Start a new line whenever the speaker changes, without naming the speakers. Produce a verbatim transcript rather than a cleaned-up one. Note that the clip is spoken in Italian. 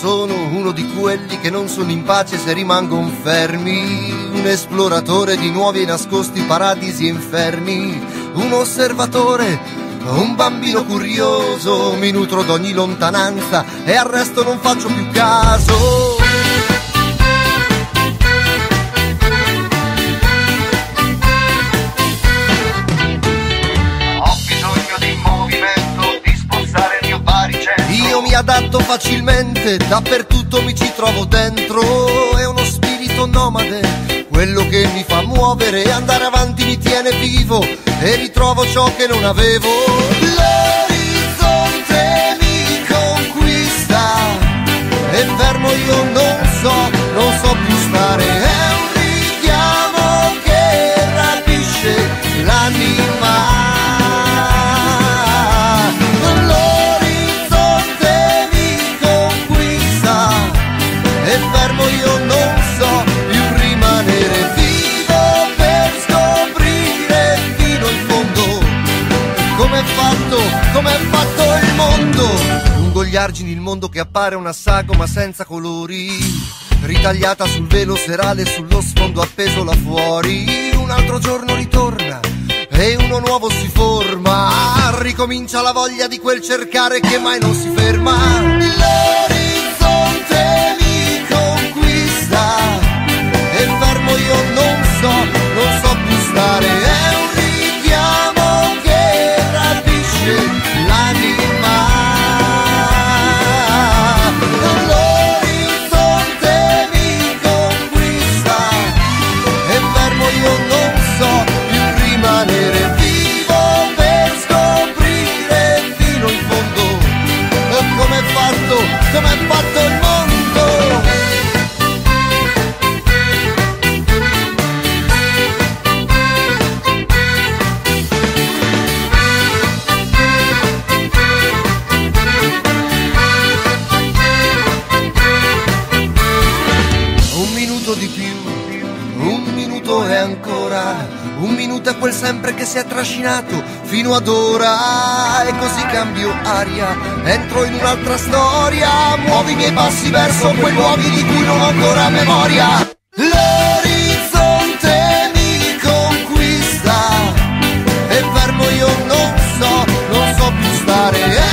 sono uno di quelli che non sono in pace se rimangono fermi, un esploratore di nuovi e nascosti paradisi e inferni, un osservatore, un bambino curioso, mi nutro d'ogni lontananza e al resto non faccio più caso. Io mi adatto facilmente, dappertutto mi ci trovo dentro, è uno spirito nomade, quello che mi fa muovere e andare avanti mi tiene vivo e ritrovo ciò che non avevo. L'orizzonte mi conquista e fermo io non so, non so più stare, è un richiamo che rapisce l'anima. Io non so più rimanere vivo per scoprire fino in fondo com'è fatto, com'è fatto il mondo. Lungo gli argini il mondo che appare una sagoma senza colori, ritagliata sul velo serale, sullo sfondo appeso là fuori. Un altro giorno ritorna e uno nuovo si forma, ricomincia la voglia di quel cercare che mai non si ferma. L'orizzonte mi conquista e fermo io non so, non so più stare, è un richiamo che rapisce l'anima. L'orizzonte mi conquista e fermo io non so più rimanere vivo per scoprire fino in fondo com'è fatto, com'è fatto il mondo. Di più, un minuto e ancora, un minuto è quel sempre che si è trascinato fino ad ora, e così cambio aria, entro in un'altra storia, muovo i miei passi verso quei luoghi di cui non ho ancora memoria. L'orizzonte mi conquista e fermo io non so, non so più stare.